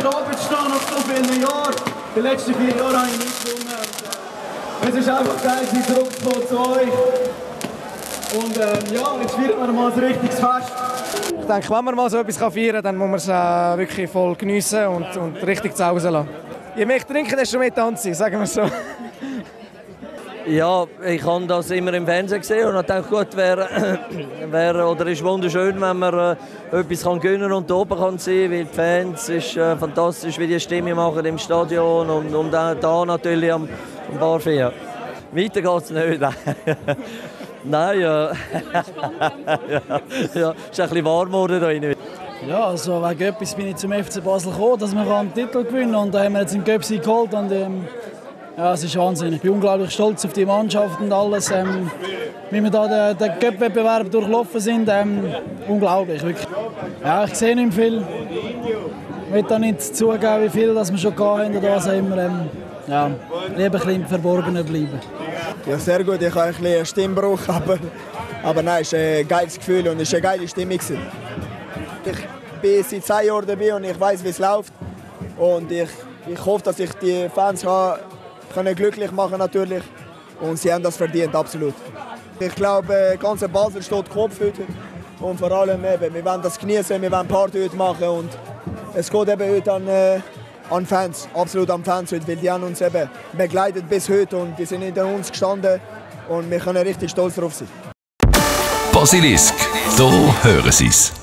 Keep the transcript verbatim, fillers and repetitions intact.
Robert stehen nach so vielen Jahren. Die letzten vier Jahre habe ich nicht gewonnen. Es ist einfach geil, zurückzukommen zu euch. Und ähm, ja, jetzt feiern wir mal ein richtiges Fest. Ich denke, wenn man mal so etwas feiern kann, dann muss man es äh, wirklich voll geniessen und, und richtig zu Hause lassen. Je mehr trinken, desto mehr tanzen, sagen wir so. Ja, ich habe das immer im Fernsehen gesehen und dachte, gut, wäre wär, oder ist wunderschön, wenn man äh, etwas kann gönnen und oben kann sein, weil die Fans ist äh, fantastisch, wie die Stimme machen im Stadion und, und da, da natürlich am, am Barfeier. Weiter geht es nicht. Nein, ja. ja, ja, ist ein bisschen warm geworden hier drin. Ja, also wegen etwas bin ich zum F C Basel gekommen, dass wir einen Titel gewinnen und da haben wir jetzt im Göpsi geholt und ähm, ja, es ist Wahnsinn. Ich bin unglaublich stolz auf die Mannschaft und alles, ähm, wie wir da den, den Cup-Wettbewerb durchlaufen sind, ähm, unglaublich, wirklich. Ja, ich sehe nicht viel. Ich will da nicht zugeben, wie viel das wir schon hatten oder was auch immer. Ähm, ja, lieber ein bisschen im Verborgenen bleiben. Ja, sehr gut. Ich habe ein bisschen einen Stimmbruch, aber, aber nein, es ist ein geiles Gefühl und es ist eine geile Stimmung. Ich bin seit zwei Jahren dabei und ich weiß, wie es läuft. Und ich, ich hoffe, dass ich die Fans kann, kann glücklich machen natürlich. Und sie haben das verdient, absolut. Ich glaube, ganz Basel steht Kopf heute. Und vor allem, eben, wir wollen das genießen, wir wollen Party heute machen. Und es geht eben heute an, äh, an Fans, absolut an Fans heute, weil die haben uns eben begleitet bis heute und die sind hinter uns gestanden. Und wir können richtig stolz darauf sein. Basilisk, hier hören Sie es.